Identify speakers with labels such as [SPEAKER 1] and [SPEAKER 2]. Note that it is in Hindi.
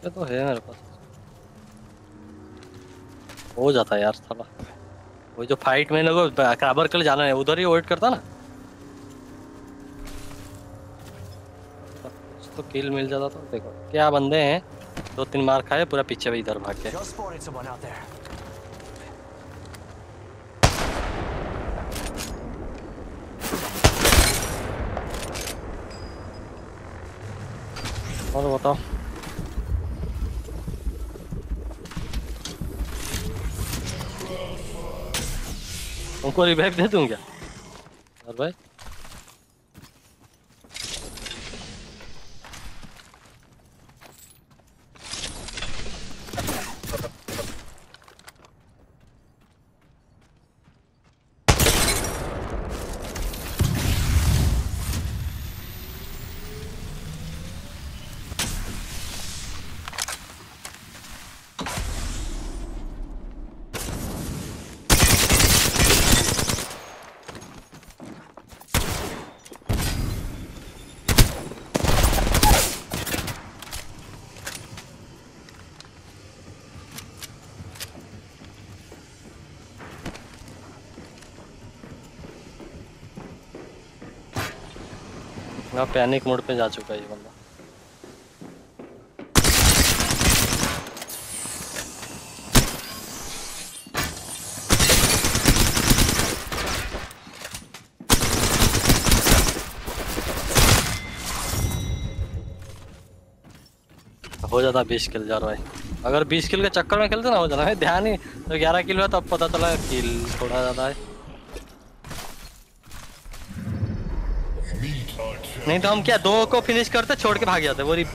[SPEAKER 1] ये तो है मेरे पास। हो जाता है यार साला। वो जो फाइट में लोगों क्रैबर के लिए जाना है उधर ही वेट करता ना। कुछ तो किल मिल जाता। तो देखो क्या बंदे हैं। 2-3 मार खाए पूरा पीछे भी इधर भाग गए।
[SPEAKER 2] Just spotted someone out there.
[SPEAKER 1] और बताओ। उनको रिवाइव दे दूं क्या? और भाई मैं पैनिक मोड पे जा चुका है ये बंदा। हो जाता 20 किल जा रहा है। अगर 20 किल के चक्कर में खेलते ना हो जाता है ध्यान ही। तो 11 किल हुआ तब पता चला किल थोड़ा ज्यादा है। नहीं तो हम क्या 2 को फिनिश करते छोड़ के भाग जाते वो